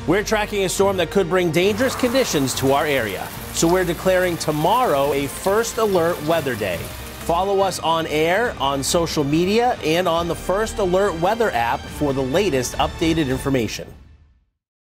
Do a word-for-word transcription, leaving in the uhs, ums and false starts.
We're tracking a storm that could bring dangerous conditions to our area. So we're declaring tomorrow a first alert weather day. Follow us on air, on social media, and on the First Alert Weather app for the latest updated information.